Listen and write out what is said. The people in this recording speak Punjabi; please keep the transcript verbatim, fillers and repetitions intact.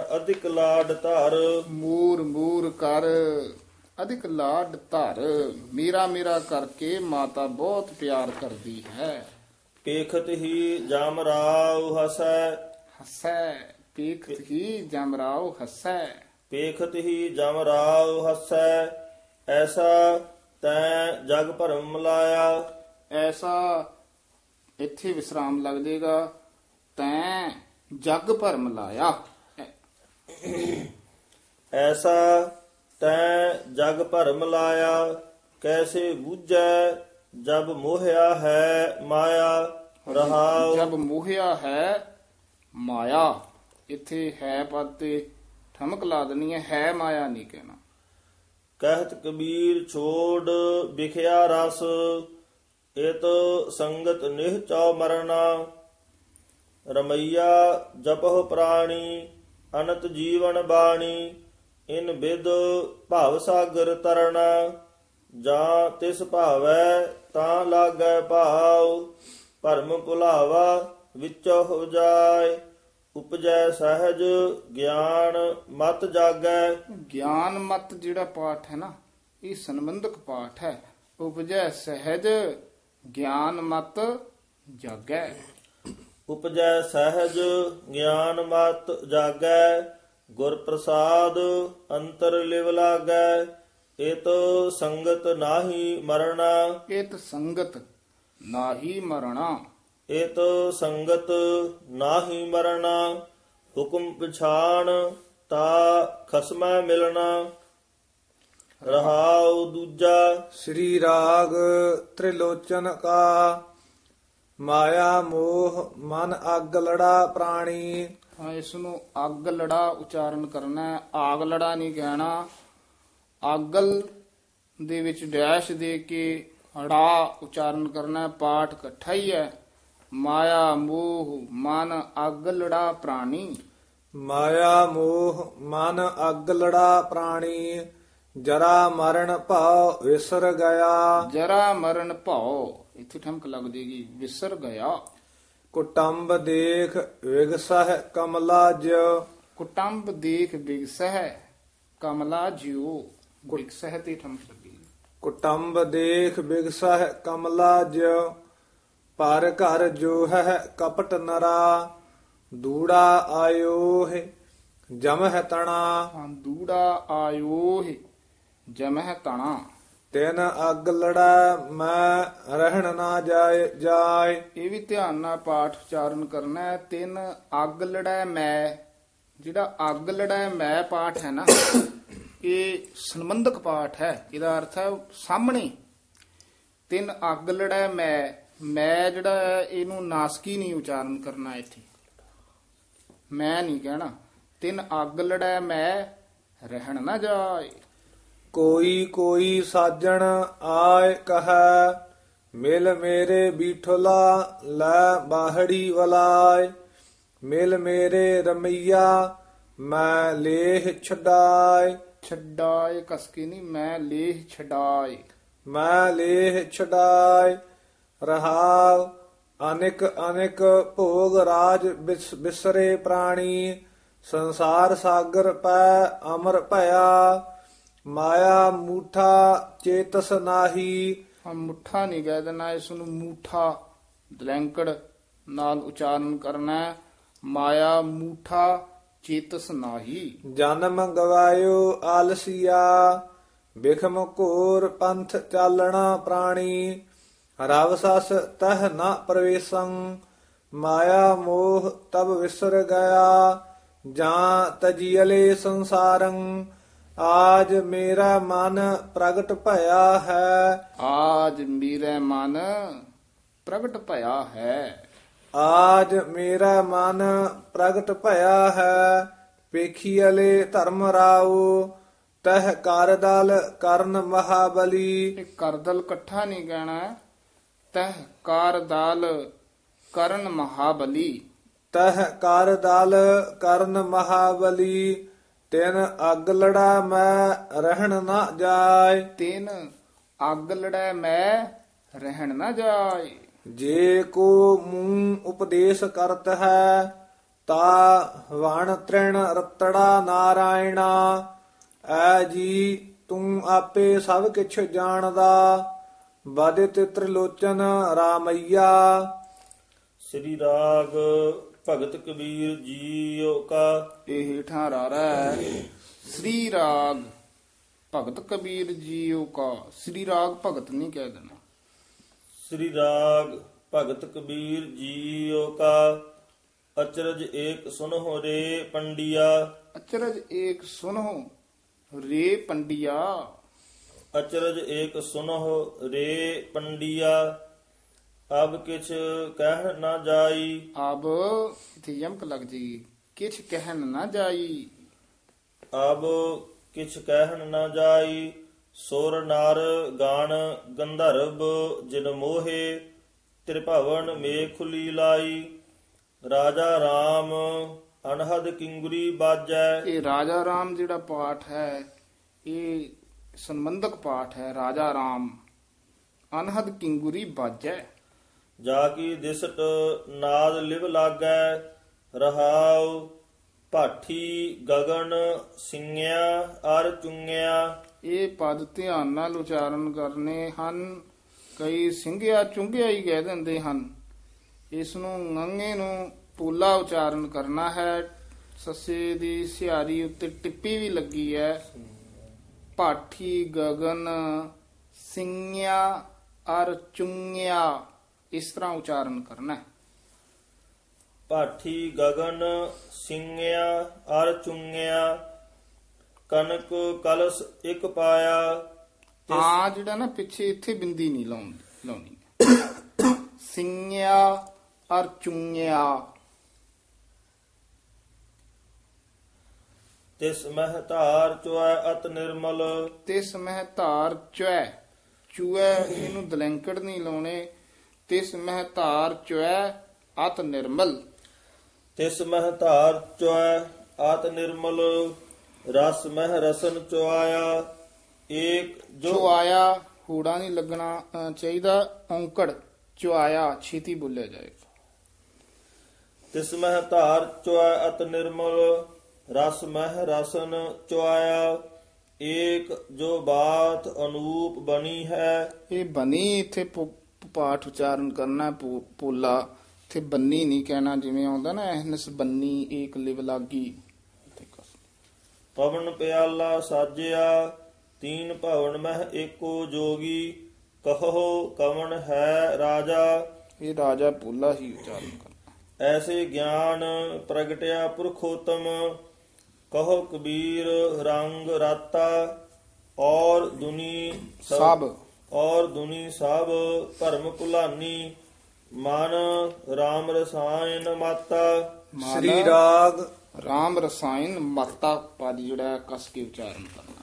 ਅਧਿਕ ਲਾਡ ਧਰ। ਮੂਰ ਮੂਰ ਕਰ ਅਧਿਕ ਲਾਡ ਧਰ। ਮੇਰਾ ਮੇਰਾ ਕਰਕੇ ਮਾਤਾ ਬਹੁਤ ਪਿਆਰ ਕਰਦੀ ਹੈ। ਪੇਖਤ ਹੀ ਜਮ ਰਾਉ ਹਸੈ। ਹੱਸੈ ਪੇਖਤ ਹੀ ਜਮਰਾਓ ਹੱਸੈ। ਪੇਖਤ ਹੀ ਜਮ ਰਾਉ ਹਸੈ। ਐਸਾ ਤੈਂ ਜਗ ਭਰਮ ਮਿਲਾਇਆ। ਐਸਾ ਇੱਥੇ ਵਿਸਰਾਮ ਲੱਗ ਜਾਏਗਾ। ਤੈਂ ਜਗ ਭਰਮ ਲਾਇਆ। ਐਸਾ ਤੈਂ ਜਗ ਭਰਮ ਲਾਇਆ। ਕੈਸੇ ਬੂਝੈ ਜਬ ਮੋਹਿਆ ਹੈ ਮਾਇਆ। ਰਹਾਉ ਜਬ ਮੋਹਿਆ ਹੈ ਮਾਇਆ। ਇੱਥੇ ਹੈ ਪਦ ਤੇ ਠਮਕ ਲਾ ਦੇਣੀ ਹੈ, ਹੈ ਮਾਇਆ ਨਹੀਂ ਕਹਿਣਾ। ਕਹਿਤ ਕਬੀਰ ਛੋੜ ਵਿਖਿਆ ਰਸ। ਇਤ ਸੰਗਤ ਨਿਹ ਚਉ ਮਰਨਾ। ਰਮਈਆ ਜਪਹੁ ਪ੍ਰਾਣੀ ਅਨੰਤ ਜੀਵਨ ਬਾਣੀ। ਇਨ ਬਿਦ ਭਵ ਸਾਗਰ ਤਰਣਾ। ਜਾਂ ਤਿਸ ਭਾਵੈ ਤਾਂ ਲਾਗੈ ਭਾਉ। ਭਰਮ ਭੁਲਾਵਾ ਵਿੱਚੋ ਹੋ ਜਾਏ। ਉਪਜੈ ਸਹਿਜ ਗਿਆਨ ਮਤ ਜਾਗੈ। ਗਿਆਨ ਮਤ ਜਿਹੜਾ ਪਾਠ ਹੈ ਨਾ, ਇਹ ਸੰਬੰਧਕ ਪਾਠ ਹੈ। ਉਪਜੈ ਸਹਿਜ ਗਿਆਨ ਮਤ ਜਾਗੈ। ਉਪਜੈ ਸਹਿਜ ਗਿਆਨ ਮਤ ਜਾਗੈ। ਗੁਰ ਪ੍ਰਸਾਦ ਅੰਤਰ ਲਿਵ ਲਾਗੈ। ਇਤ ਸੰਗਤ ਨਾਹੀ ਮਰਣਾ। ਇਤ ਸੰਗਤ ਨਾਹੀ ਮਰਣਾ। ਇਤ ਸੰਗਤ ਨਾਹੀ ਮਰਣਾ। ਹੁਕਮ ਪਛਾਣ ਤਾ ਖਸਮੈ ਮਿਲਣਾ। ਰਹਾਉ ਦੂਜਾ। ਸ੍ਰੀ ਰਾਗ ਤ੍ਰਿਲੋਚਨ ਕਾ। ਮਾਇਆ ਮੋਹ ਮਨ ਅੱਗ ਲੜਾ ਪ੍ਰਾਣੀ। ਹਾਂ, ਇਸ ਨੂੰ ਅੱਗ ਲੜਾ ਉਚਾਰਨ ਕਰਨਾ ਹੈ, ਆਗ ਲੜਾ ਨਹੀਂ ਕਹਿਣਾ। ਆਗਲ ਦੇ ਵਿੱਚ ਡੈਸ਼ ਦੇ ਕੇ ੜਾ ਉਚਾਰਨ ਕਰਨਾ ਹੈ। ਪਾਠ ਇਕੱਠਾ ਹੀ ਹੈ। ਮਾਇਆ ਮੋਹ ਮਨ ਅੱਗ ਲੜਾ ਪ੍ਰਾਣੀ। ਮਾਇਆ ਮੋਹ ਮਨ ਅੱਗ ਲੜਾ ਪ੍ਰਾਣੀ। ਜਰਾ ਮਰਨ ਭਾਉ ਵਿਸਰ ਗਿਆ। ਜਰਾ ਮਰਨ ਭਾਉ ਇੱਥੇ ਠਮਕ ਲੱਗ ਜੇਗੀ, ਵਿਸਰ ਗਿਆ। ਕੁਟੰਬ ਦੇਖ ਵਿਗਸਹਿ ਕਮਲਾ ਜਿਉ। ਕੁਟੰਬ ਦੇਖ ਬਿਗਸਹਿ ਕਮਲਾ ਜਿਉ। ਬਿਗਸਹਿ ਤੇ ਠਮਕ ਲੱਗੀ। ਕੁਟੰਬ ਦੇਖ ਬਿਗਸਹਿ ਕਮਲਾ ਜਿਉ। ਪਰ ਘਰ ਜੋ ਹੈ ਕਪਟ ਨਰਾ। ਦੂੜਾ ਆਇਓ ਹੈ ਜਮਹਿ ਤਣਾ। ਹਾਂ, ਦੂੜਾ ਆਇਓ ਹੈ ਜਮਹਿ ਤਣਾ। ਤਿਨ ਅੱਗ ਲੜਾ ਮੈਂ ਰਹਿਣ ਨਾ ਜਾਏ ਜਾਏ। ਇਹ ਵੀ ਧਿਆਨ ਨਾਲ ਪਾਠ ਉਚਾਰਨ ਕਰਨਾ ਹੈ। ਤਿੰਨ ਅੱਗ ਲੜੈ ਮੈਂ। ਜਿਹੜਾ ਅੱਗ ਲੜੈ ਮੈਂ ਪਾਠ ਹੈ ਨਾ, ਇਹ ਸੰਬੰਧਕ ਪਾਠ ਹੈ। ਇਹਦਾ ਅਰਥ ਹੈ ਸਾਹਮਣੇ। ਤਿੰਨ ਅੱਗ ਲੜੈ ਮੈਂ। ਮੈਂ ਜਿਹੜਾ ਹੈ ਇਹਨੂੰ ਨਾਸਕੀ ਨਹੀਂ ਉਚਾਰਨ ਕਰਨਾ। ਇੱਥੇ ਮੈਂ ਨਹੀਂ ਕਹਿਣਾ। ਤਿੰਨ ਅੱਗ ਲੜੈ ਮੈਂ ਰਹਿਣ ਨਾ ਜਾਏ। ਕੋਈ ਕੋਈ ਸਾਜਣ ਆਏ ਕਹੈ। ਮਿਲ ਮੇਰੇ ਬੀਠਲਾ ਲੈ ਬਾਹੜੀ ਵਲਾਏ। ਮਿਲ ਮੇਰੇ ਰਮਈਆ ਮੈਂ ਲੇਹ ਛਡਾਏ। ਛਡਾਏ ਕਸਕੇ ਨਹੀਂ, ਮੈਂ ਲੇਹ ਛਡਾਏ। ਮੈਂ ਲੇਹ ਛਡਾਏ। ਰਹਾਉ ਅਨੇਕ ਅਨੇਕ ਭੋਗ ਰਾਜ ਬਿਸ- ਬਿਸਰੇ ਪ੍ਰਾਣੀ। ਸੰਸਾਰ ਸਾਗਰ ਪੈ ਅਮਰ ਭਇਆ। ਮਾਇਆ ਮੂਠਾ ਚੇਤਸ ਨਾਹੀ। ਹਾਂ, ਮੁੱਠਾ ਨਹੀਂ ਕਹਿ ਦੇਣਾ, ਇਸ ਨੂੰ ਮੂਠਾ ਦਲੈਂਕੜ ਨਾਲ ਉਚਾਰਨ ਕਰਨਾ ਹੈ। ਮਾਇਆ ਮੂਠਾ ਚੇਤਸ ਨਾਹੀ। ਜਨਮ ਗਵਾਇਓ ਆਲਸੀਆ। ਬਿਖਮ ਘੋਰ ਪੰਥ ਚਾਲਣਾ ਪ੍ਰਾਣੀ। ਰਵ ਸਸ ਤਹ ਨ ਪ੍ਰਵੇਸੰ। ਮਾਇਆ ਮੋਹ ਤਬ ਵਿਸਰ ਗਿਆ। ਜਾਂ ਤਜੀਅਲੇ ਸੰਸਾਰੰ। ਆਜ ਮੇਰਾ ਮਨ ਪ੍ਰਗਟ ਭਇਆ ਹੈ। ਆਜ ਮੇਰੇ ਮਨ ਪ੍ਰਗਟ ਭਇਆ ਹੈ। ਆਜ ਮੇਰਾ ਮਨ ਪ੍ਰਗਟ ਭਇਆ ਹੈ। ਪੇਖੀਅਲੇ ਧਰਮ ਰਾਉ। ਤਹ ਕਰ ਦਲ ਕਰਨ ਮਹਾਬਲੀ। ਇਹ ਕਰਦਲ ਇਕੱਠਾ ਨਹੀਂ ਕਹਿਣਾ। ਤਹ ਕਾਰ ਦਲ ਕਰਨ ਮਹਾਬਲੀ। ਤਹ ਕਰ ਦਲ ਕਰਨ ਮਹਾਬਲੀ। ਤਿਨ ਅੱਗ ਲੜਾ ਮੈਂ ਰਹਿਣ ਨਾ ਜਾਏ। ਤਿਨ ਅੱਗ ਲੜੈ ਮੈਂ ਰਹਿਣ ਨਾ ਜਾਏ। ਜੇ ਕੋ ਮੂੰਹ ਉਪਦੇਸ਼ ਕਰਤ ਹੈ। ਤਾ ਵਣ ਤ੍ਰਿਣ ਰਤੜਾ ਨਾਰਾਇਣਾ। ਐ ਜੀ ਤੂੰ ਆਪੇ ਸਭ ਕਿਛ ਜਾਣਦਾ, ਬਦਿਤ ਤ੍ਰਿਲੋਚਨ ਰਾਮਈਆ। ਸ੍ਰੀ ਰਾਗ ਭਗਤ ਕਬੀਰ ਜੀਓ ਕਾ। ਇਹ ਹੇਠਾਂ ਰਾਰਾ ਹੈ। ਸ੍ਰੀ ਰਾਗ ਭਗਤ ਕਬੀਰ ਜੀਓ ਕਾ। ਸ੍ਰੀ ਰਾਗ ਭਗਤ ਨਹੀਂ ਕਹਿ ਦੇਣਾ। ਸ੍ਰੀ ਰਾਗ ਭਗਤ ਕਬੀਰ ਜੀਓ ਕਾ। ਅਚਰਜ ਏਕ ਸੁਨਹੁ ਰੇ ਪੰਡਿਆ। ਅਚਰਜ ਏਕ ਸੁਨਹੁ ਰੇ ਪੰਡਿਆ। ਅਚਰਜ ਏਕ ਸੁਨਹੁ ਰੇ ਪੰਡਿਆ। ਅਬ ਕਿਛ ਕਹਿ ਨਾ ਜਾਈ। ਅਬ ਇਥੇ ਯਮਕ ਲੱਗ ਜੀ। ਕਿਛ ਕਹਿਣ ਨਾ ਜਾਈ। ਅਬ ਕਿਛ ਕਹਿਣ ਨਾ ਜਾਈ। ਸੁਰ ਨਰ ਗਾਣ ਗੰਧਰਵ ਜਿਨ ਮੋਹੇ। ਤ੍ਰਿਭਵਨ ਮੇਖ ਖੁਲੀ ਲਾਈ। ਰਾਜਾ ਰਾਮ ਅਨਹਦ ਕਿੰਗੁਰੀ ਬਾਜੈ। ਇਹ ਰਾਜਾ ਰਾਮ ਜਿਹੜਾ ਪਾਠ ਹੈ ਇਹ ਸੰਬੰਧਕ ਪਾਠ ਹੈ। ਰਾਜਾ ਰਾਮ ਅਨਹਦ ਕਿੰਗੁਰੀ ਬਾਜੈ। ਜਾ ਕੀ ਦਿਸਟ ਨਾਦ ਲਿਵ ਲਾਗੈ। ਰਹਾਉ ਭਾਠੀ ਗਗਨ ਸਿੰਘਿਆ ਅਰ ਚੁੰਗਿਆ। ਇਹ ਪਦ ਧਿਆਨ ਨਾਲ ਉਚਾਰਨ ਕਰਨੇ ਹਨ। ਕਈ ਸਿੰਘਿਆ ਚੁੰਗਿਆ ਹੀ ਕਹਿ ਦਿੰਦੇ ਹਨ। ਇਸ ਨੂੰ ngੰਗੇ ਨੂੰ ਪੂਲਾ ਉਚਾਰਨ ਕਰਨਾ ਹੈ। ਸੱਸੇ ਦੀ ਸਿਹਾਰੀ ਉੱਤੇ ਟਿੱਪੀ ਵੀ ਲੱਗੀ ਹੈ। ਭਾਠੀ ਗਗਨ ਸਿੰਘਿਆ ਅਰ ਚੁੰਗਿਆ ਇਸ ਤਰ੍ਹਾਂ ਉਚਾਰਨ ਕਰਨਾ ਹੈ। ਭਾਠੀ ਗਗਨ ਸਿੰਘਿਆ ਅਰ ਚੁੰਗਿਆ। ਕਨਕ ਕਲਸ ਇੱਕ ਪਾਇਆ। ਆ ਜਿਹੜਾ ਨਾ ਪਿੱਛੇ ਇੱਥੇ ਬਿੰਦੀ ਨਹੀਂ ਲਾਉਣੀ ਲਾਉਣੀ ਸਿੰਘਿਆ ਅਰ ਚੁੰਗਿਆ। ਤਿਸ ਮਹਿ ਧਾਰ ਚੁਐ ਅਤ ਨਿਰਮਲ। ਤਿਸ ਮਹਿ ਧਾਰ ਚੁਐ ਚੁਐ ਇਹਨੂੰ ਦਲੈਂਕੜ ਨਹੀਂ ਲਾਉਣੇ। ਤਿਸ ਮਹਿ ਧਾਰ ਚੁਐ ਅਤ ਨਿਰਮਲ। ਤਿਸ ਮਹਿ ਧਾਰ ਚੁਐ ਅਤ ਨਿਰਮਲ। ਰਸ ਮਹਿ ਰਸਨ ਚੁਆਇਆ। ਏਕ ਜੋ ਜੋ ਆਇਆ ਹੂੜਾ ਨਹੀਂ ਲੱਗਣਾ ਅ, ਚਾਹੀਦਾ। ਔਂਕੜ ਚੁਆਇਆ ਛੇਤੀ ਬੋਲਿਆ ਜਾਏਗਾ। ਤਿਸ ਮਹਿ ਧਾਰ ਚੁਐ ਅਤ ਨਿਰਮਲ। ਰਸ ਮਹਿ ਰਸਨ ਚੁਆਇਆ। ਏਕ ਜੋ ਬਾਤ ਅਨੂਪ ਬਣੀ ਹੈ। ਇਹ ਬਣੀ ਇੱਥੇ ਪੁ- ਪਾਠ ਉਚਾਰਨ ਕਰਨਾ ਪੂ- ਪੋਲਾ। ਇੱਥੇ ਬੰਨੀ ਨਹੀਂ ਕਹਿਣਾ ਜਿਵੇਂ ਆਉਂਦਾ ਨਾ ਐਨਸ ਬੰਨੀ ਏਕ ਲਿਵ ਲਾਗੀ। ਪਵਨ ਪਿਆਲਾ ਸਾਜਿਆ। ਤੀਨ ਭਵਨ ਮਹਿ ਏਕੋ ਜੋਗੀ। ਕਹੋ ਕਵਣ ਹੈ ਰਾਜਾ। ਇਹ ਰਾਜਾ ਪੋਲਾ ਹੀ ਉਚਾਰਨ ਕਰਨਾ। ਐਸੇ ਗਿਆਨ ਪ੍ਰਗਟਿਆ ਪੁਰਖੋਤਮ। ਕਹੋ ਕਬੀਰ ਰੰਗ ਰਾਤਾ। ਔਰ ਦੁਨੀ ਸਭ ਔਰ ਦੁਨੀ ਸਭ ਭਰਮ ਭੁਲਾਨੀ। ਮਨ ਰਾਮ ਰਸਾਇਨ ਮਾਤਾ। ਮਨ ਸ੍ਰੀ ਰਾਗ ਰਾਮ ਰਸਾਇਣ ਮਾਤਾ ਪਦ ਜਿਹੜਾ ਹੈ ਕਸ ਕੇ ਉਚਾਰਨ ਕਰਨਾ।